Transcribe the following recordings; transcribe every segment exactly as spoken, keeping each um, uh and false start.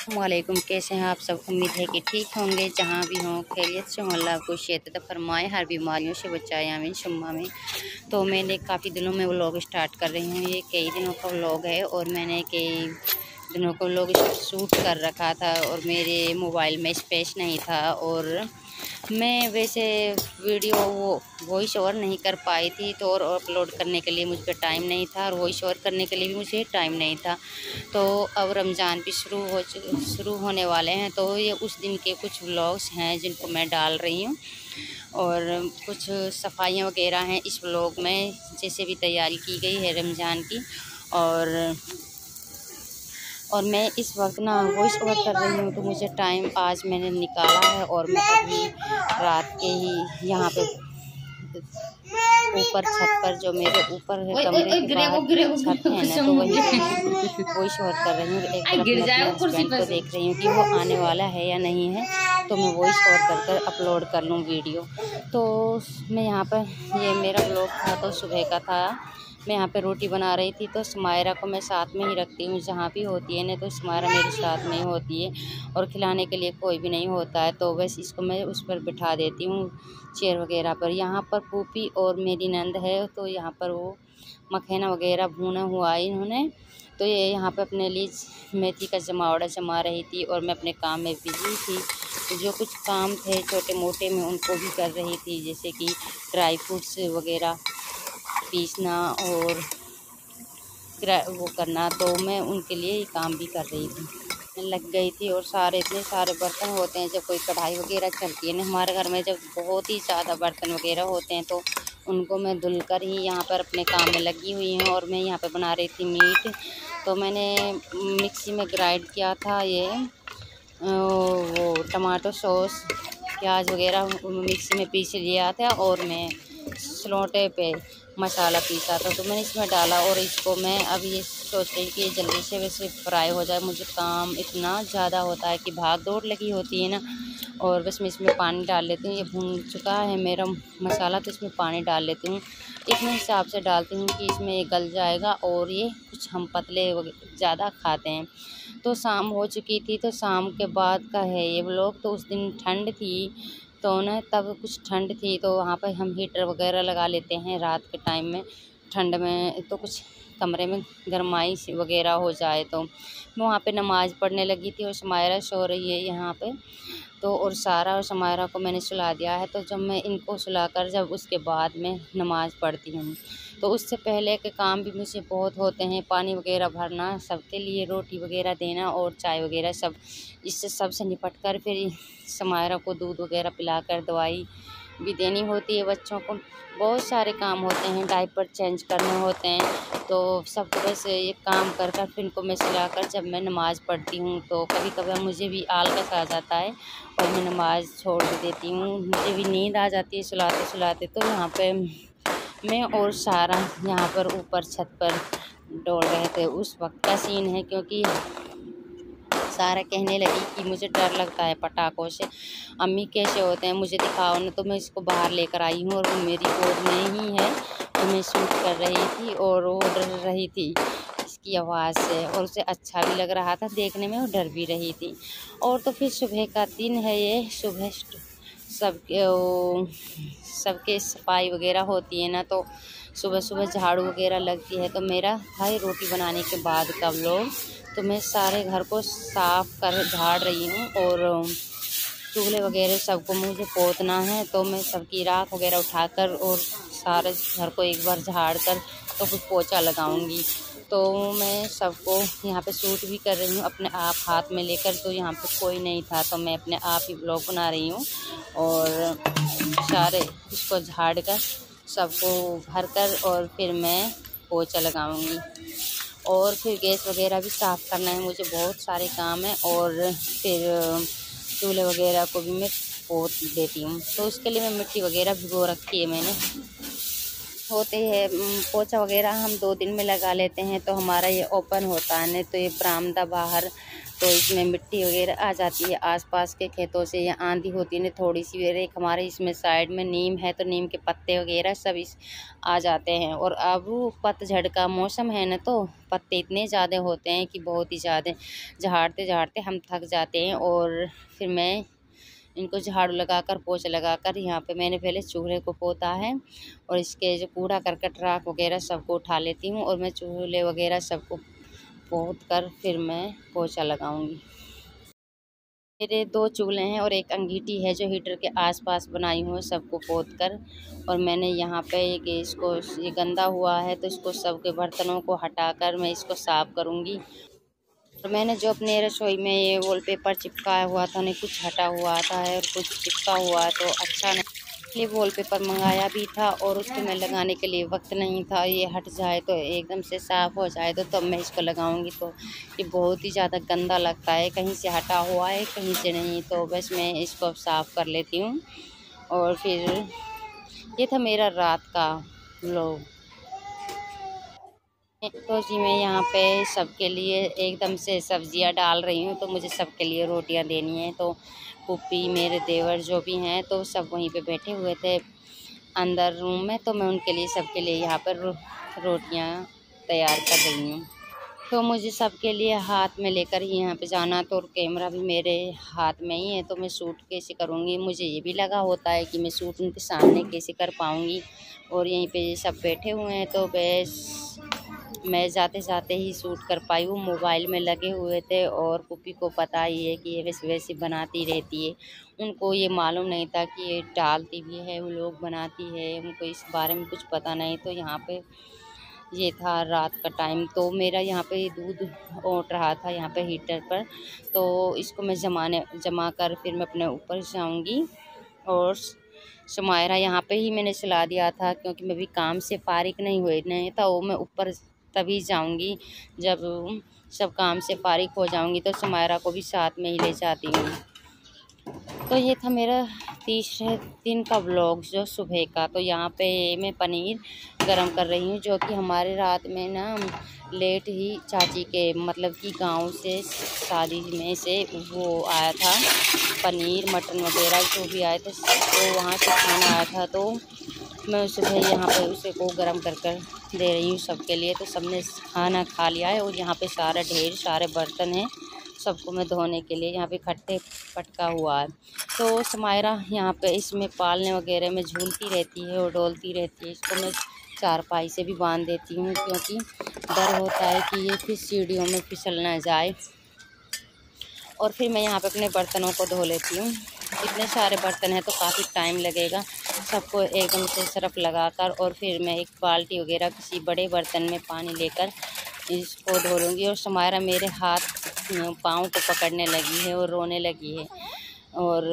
वालेकुम, कैसे हैं आप सब। उम्मीद है कि ठीक होंगे, जहाँ भी हों खैरियत से हों। अल्लाह को शेत फरमाए, हर बीमारियों से बचाए, आमीन शुम्मा में। तो मैंने काफ़ी दिनों में व्लॉग स्टार्ट कर रही हूँ। ये कई दिनों का व्लॉग है और मैंने कई दिनों का व्लॉग शूट कर रखा था और मेरे मोबाइल में स्पेस नहीं था और मैं वैसे वीडियो वो वॉइस ओवर नहीं कर पाई थी, तो और अपलोड करने के लिए मुझ पर टाइम नहीं था और वॉइस ओवर करने के लिए भी मुझे टाइम नहीं था। तो अब रमज़ान भी शुरू हो शुरू होने वाले हैं, तो ये उस दिन के कुछ व्लॉग्स हैं जिनको मैं डाल रही हूँ और कुछ सफाइयाँ वगैरह हैं इस व्लॉग में, जैसे भी तैयारी की गई है रमज़ान की। और और मैं इस वक्त ना वॉइस ओवर कर रही हूँ, तो मुझे टाइम आज मैंने निकाला है और मैं अभी रात के ही यहाँ पे ऊपर छत पर, जो मेरे ऊपर है कमरे के बाहर छत है ना, तो वहीं पे मैं वॉइस ओवर कर रही हूँ। एक तरफ मैं अपने हस्बैंड को देख रही हूँ कि वो आने वाला है या नहीं है, तो मैं वॉइस ओवर कर कर अपलोड कर लूँ वीडियो। तो मैं यहाँ पर, ये मेरा व्लॉग था तो सुबह का था। मैं यहाँ पे रोटी बना रही थी, तो समायरा को मैं साथ में ही रखती हूँ, जहाँ भी होती है ना तो समायरा मेरे साथ में ही होती है और खिलाने के लिए कोई भी नहीं होता है, तो बस इसको मैं उस पर बिठा देती हूँ चेयर वगैरह पर। यहाँ पर पूपी और मेरी नंद है, तो यहाँ पर वो मखाना वगैरह भुना हुआ है इन्होंने, तो ये यहाँ पे अपने लिए मेथी का जमावड़ा जमा रही थी और मैं अपने काम में बिजी थी। तो जो कुछ काम थे छोटे मोटे मैं उनको भी कर रही थी, जैसे कि ड्राई फ्रूट्स वगैरह पीसना और वो करना, तो मैं उनके लिए ये काम भी कर रही थी, लग गई थी। और सारे इतने सारे बर्तन होते हैं, जब कोई कढ़ाई वगैरह चलती है ना हमारे घर में, जब बहुत ही ज़्यादा बर्तन वगैरह होते हैं, तो उनको मैं धुल कर ही यहाँ पर अपने काम में लगी हुई हूँ। और मैं यहाँ पर बना रही थी मीट, तो मैंने मिक्सी में ग्राइंड किया था ये वो टमाटो सॉस प्याज वगैरह मिक्सी में पीस लिया था और मैं सलोटे पे मसाला पीसा था, तो मैंने इसमें डाला। और इसको मैं अब ये सोच रही कि जल्दी से वैसे फ्राई हो जाए। मुझे काम इतना ज़्यादा होता है कि भाग दौड़ लगी होती है ना, और बस मैं इसमें पानी डाल लेती हूँ। ये भून चुका है मेरा मसाला, तो इसमें पानी डाल लेती हूँ। इतने हिसाब से डालती हूँ कि इसमें ये गल जाएगा, और ये कुछ हम पतले ज़्यादा खाते हैं। तो शाम हो चुकी थी, तो शाम के बाद का है ये व्लॉग। तो उस दिन ठंड थी, तो ना तब कुछ ठंड थी, तो वहाँ पर हम हीटर वगैरह लगा लेते हैं रात के टाइम में ठंड में, तो कुछ कमरे में गरमाई वगैरह हो जाए। तो मैं वहाँ पे नमाज़ पढ़ने लगी थी और समायरा सो रही है यहाँ पे, तो और सारा और समायरा को मैंने सुला दिया है। तो जब मैं इनको सुलाकर जब उसके बाद में नमाज़ पढ़ती हूँ, तो उससे पहले के काम भी मुझे बहुत होते हैं, पानी वगैरह भरना, सबके लिए रोटी वगैरह देना और चाय वगैरह सब, इससे सब से निपट कर फिर समायरा को दूध वगैरह पिलाकर दवाई भी देनी होती है बच्चों को। बहुत सारे काम होते हैं, डायपर चेंज करने होते हैं, तो सब बस ये काम कर कर फिर इनको मैं सुलाकर जब मैं नमाज़ पढ़ती हूँ, तो कभी कभी मुझे भी आलस आ जाता है और मैं नमाज़ छोड़ देती हूँ, मुझे भी नींद आ जाती है सुलाते सुलाते। तो यहाँ पे मैं और सारा यहाँ पर ऊपर छत पर दौड़ रहे थे। उस वक्त का सीन है, क्योंकि सारा कहने लगी कि मुझे डर लगता है पटाखों से, अम्मी कैसे होते हैं मुझे दिखाओ ना। तो मैं इसको बाहर लेकर आई हूँ और वो मेरी गोद में ही है, तो मैं शूट कर रही थी और वो डर रही थी इसकी आवाज़ से, और उसे अच्छा भी लग रहा था देखने में, और डर भी रही थी। और तो फिर सुबह का दिन है ये, सुबह सबके सबके सफाई वगैरह होती है ना, तो सुबह सुबह झाड़ू वगैरह लगती है। तो मेरा भाई रोटी बनाने के बाद का व्लॉग, तो मैं सारे घर को साफ़ कर झाड़ रही हूँ और चूल्हे वगैरह सबको मुझे पोतना है, तो मैं सबकी राख वगैरह उठाकर और सारे घर को एक बार झाड़ कर तो कुछ पोछा लगाऊंगी। तो मैं सबको यहाँ पे शूट भी कर रही हूँ अपने आप हाथ में लेकर, तो यहाँ पे कोई नहीं था, तो मैं अपने आप ही व्लॉग बना रही हूँ और सारे इसको झाड़ कर सबको भर कर और फिर मैं पोछा लगाऊंगी। और फिर गैस वगैरह भी साफ़ करना है, मुझे बहुत सारे काम हैं, और फिर चूल्हे वगैरह को भी मैं पोत देती हूँ। तो उसके लिए मैं मिट्टी वगैरह भिगो रखी है मैंने। होते हैं पोछा वगैरह हम दो दिन में लगा लेते हैं, तो हमारा ये ओपन होता है ना, तो ये बरामदा बाहर, तो इसमें मिट्टी वगैरह आ जाती है आसपास के खेतों से, या आंधी होती है थोड़ी सी वगैरह। एक हमारे इसमें साइड में नीम है तो नीम के पत्ते वगैरह सब इस आ जाते हैं। और अब पतझड़ का मौसम है ना, तो पत्ते इतने ज़्यादा होते हैं कि बहुत ही ज़्यादा झाड़ते झाड़ते हम थक जाते हैं। और फिर मैं इनको झाड़ू लगाकर पोछा लगाकर यहाँ पे मैंने पहले चूल्हे को पोता है, और इसके जो कूड़ा करकट राख वगैरह सबको उठा लेती हूँ, और मैं चूल्हे वगैरह सबको पोत कर फिर मैं पोछा लगाऊंगी। मेरे दो चूल्हे हैं और एक अंगीठी है जो हीटर के आसपास बनाई हूँ सबको पोत कर। और मैंने यहाँ पे ये इसको ये गंदा हुआ है तो इसको सबके बर्तनों को हटाकर मैं इसको साफ़ करूँगी। और मैंने जो अपने रसोई में ये वॉलपेपर चिपकाया हुआ था, नहीं कुछ हटा हुआ था है और कुछ चिपका हुआ तो अच्छा नहीं, इसलिए वॉलपेपर मंगाया भी था और उसको मैं लगाने के लिए वक्त नहीं था। ये हट जाए तो एकदम से साफ़ हो जाए तो तब मैं इसको लगाऊंगी। तो ये बहुत ही ज़्यादा गंदा लगता है, कहीं से हटा हुआ है कहीं से नहीं, तो बस मैं इसको साफ़ कर लेती हूँ। और फिर ये था मेरा रात का व्लॉग। तो जी मैं यहाँ पे सबके लिए एकदम से सब्जियाँ डाल रही हूँ, तो मुझे सबके लिए रोटियाँ देनी है। तो पुप्पी मेरे देवर जो भी हैं तो सब वहीं पे बैठे हुए थे अंदर रूम में, तो मैं उनके लिए सबके लिए यहाँ पर रो, रोटियाँ तैयार कर रही हूँ। तो मुझे सबके लिए हाथ में लेकर ही यहाँ पे जाना, तो कैमरा भी मेरे हाथ में ही है, तो मैं शूट कैसे करूँगी। मुझे ये भी लगा होता है कि मैं शूट उनके सामने कैसे कर पाऊँगी। और यहीं पे सब बैठे हुए हैं तो बस मैं जाते जाते ही शूट कर पाई हूँ। मोबाइल में लगे हुए थे और पुप्पी को पता ही है कि ये वैसे वैसे बनाती रहती है, उनको ये मालूम नहीं था कि ये डालती भी है, वो लोग बनाती है, उनको इस बारे में कुछ पता नहीं। तो यहाँ पे ये था रात का टाइम, तो मेरा यहाँ पे दूध ओट रहा था यहाँ पे हीटर पर, तो इसको मैं जमाने जमा कर फिर मैं अपने ऊपर जाऊँगी। और सुमायरा यहाँ पे ही मैंने चला दिया था क्योंकि मैं भी काम से फारिग नहीं हुई नहीं था, वो मैं ऊपर तभी जाऊंगी जब सब काम से फारिग हो जाऊंगी, तो सुमायरा को भी साथ में ही ले जाती हूँ। तो ये था मेरा तीसरे दिन का व्लॉग जो सुबह का। तो यहाँ पे मैं पनीर गरम कर रही हूँ, जो कि हमारे रात में ना लेट ही चाची के मतलब कि गांव से शादी में से वो आया था, पनीर मटन वगैरह जो भी आए थे तो वहाँ से खाना आया था, तो मैं सुबह यहाँ पे उसे को गरम कर कर दे रही हूँ सबके लिए। तो सबने खाना खा लिया है और यहाँ पे सारा ढेर सारे बर्तन हैं सबको मैं धोने के लिए यहाँ पे खट्टे पटका हुआ है। तो सुमायरा यहाँ पे इसमें पालने वगैरह में झूलती रहती है और डोलती रहती है, इसको मैं चारपाई से भी बांध देती हूँ क्योंकि डर होता है कि ये फिर सीढ़ियों में फिसल ना जाए। और फिर मैं यहाँ पे अपने बर्तनों को धो लेती हूँ। इतने सारे बर्तन हैं तो काफ़ी टाइम लगेगा सबको एकदम से सरफ लगाकर, और फिर मैं एक बाल्टी वगैरह किसी बड़े बर्तन में पानी लेकर इसको धो लूँगी। और सुमायरा मेरे हाथ पाँव को पकड़ने लगी है और रोने लगी है। और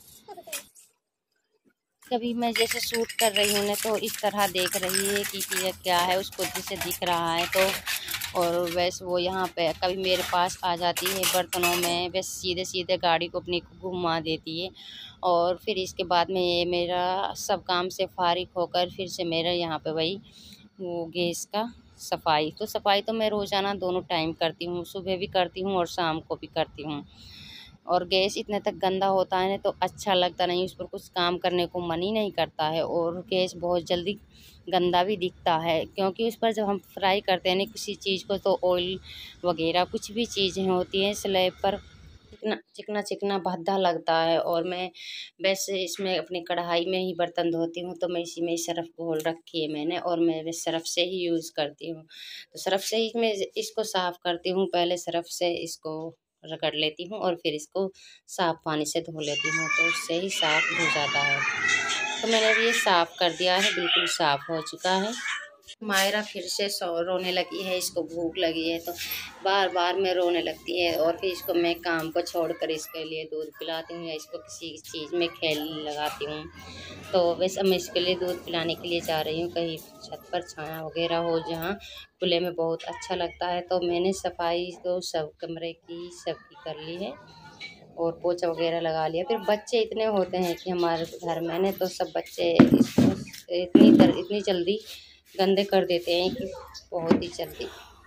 कभी मैं जैसे शूट कर रही हूँ ना तो इस तरह देख रही है कि, कि ये क्या है, उसको जिसे दिख रहा है। तो और वैसे वो यहाँ पे कभी मेरे पास आ जाती है बर्तनों में, बस सीधे सीधे गाड़ी को अपनी को घुमा देती है। और फिर इसके बाद में ये मेरा सब काम से फारिग होकर फिर से मेरा यहाँ पे वही वो गैस का सफाई। तो सफाई तो मैं रोज़ाना दोनों टाइम करती हूँ, सुबह भी करती हूँ और शाम को भी करती हूँ। और गैस इतने तक गंदा होता है ना तो अच्छा लगता नहीं, उस पर कुछ काम करने को मन ही नहीं करता है। और गैस बहुत जल्दी गंदा भी दिखता है क्योंकि उस पर जब हम फ्राई करते हैं ना किसी चीज़ को तो ऑयल वगैरह कुछ भी चीज़ें होती हैं स्लैब पर चिकना चिकना चिकना भद्दा लगता है। और मैं वैसे इसमें अपनी कढ़ाई में ही बर्तन धोती हूँ, तो मैं इसी में सरफ़ घोल रखी है मैंने और मैं बस सरफ़ से ही यूज़ करती हूँ। तो सरफ़ से ही मैं इसको साफ़ करती हूँ, पहले सरफ़ से इसको रगड़ लेती हूँ और फिर इसको साफ़ पानी से धो लेती हूँ, तो उससे ही साफ़ हो जाता है। तो मैंने अब ये साफ़ कर दिया है, बिल्कुल साफ़ हो चुका है। मायरा फिर से सो रोने लगी है, इसको भूख लगी है तो बार बार में रोने लगती है। और फिर इसको मैं काम को छोड़कर इसके लिए दूध पिलाती हूँ या इसको किसी चीज़ में खेलने लगाती हूँ। तो वैसे मैं इसके लिए दूध पिलाने के लिए जा रही हूँ, कहीं छत पर छाया वगैरह हो जहाँ खुले में बहुत अच्छा लगता है। तो मैंने सफाई तो सब कमरे की सबकी कर ली है और पोछा वगैरह लगा लिया। फिर बच्चे इतने होते हैं कि हमारे घर में ने तो सब बच्चे इसको इतनी तर इतनी जल्दी गंदे कर देते हैं कि बहुत ही जल्दी।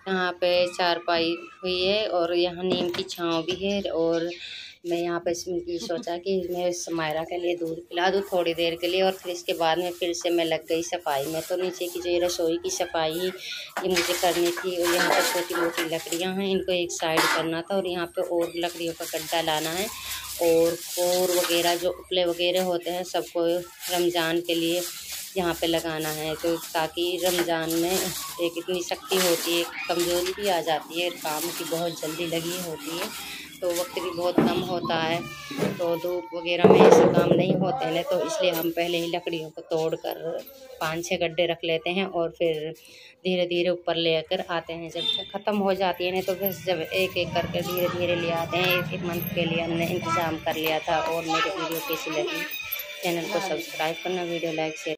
यहाँ पे चारपाई हुई है और यहाँ नीम की छाँव भी है। और मैं यहाँ पे इसमें सोचा कि मैं समायरा के लिए दूध पिला दूँ थोड़ी देर के लिए, और फिर इसके बाद में फिर से मैं लग गई सफाई में। तो नीचे की जो ये रसोई की सफाई ये मुझे करनी थी, और यहाँ पे छोटी मोटी लकड़ियाँ हैं, इनको एक साइड करना था, और यहाँ पे और लकड़ियों का गड्ढा लाना है, और कोर वगैरह जो उपले वगैरह होते हैं सबको रमज़ान के लिए यहाँ पे लगाना है। तो ताकि रमज़ान में एक इतनी शक्ति होती है, कमज़ोरी भी आ जाती है, काम की बहुत जल्दी लगी होती है, तो वक्त भी बहुत कम होता है, तो धूप वगैरह में ऐसे काम नहीं होते हैं। तो इसलिए हम पहले ही लकड़ियों को तोड़ कर पाँच छः गड्ढे रख लेते हैं, और फिर धीरे धीरे ऊपर लेकर आते हैं। जब ख़त्म हो जाती है ना तो फिर जब एक एक करके धीरे धीरे ले आते हैं। एक एक मंथ के लिए हमने इंतज़ाम कर लिया था। और मेरी वीडियो कैसी लगी, चैनल को सब्सक्राइब करना, वीडियो लाइक शेयर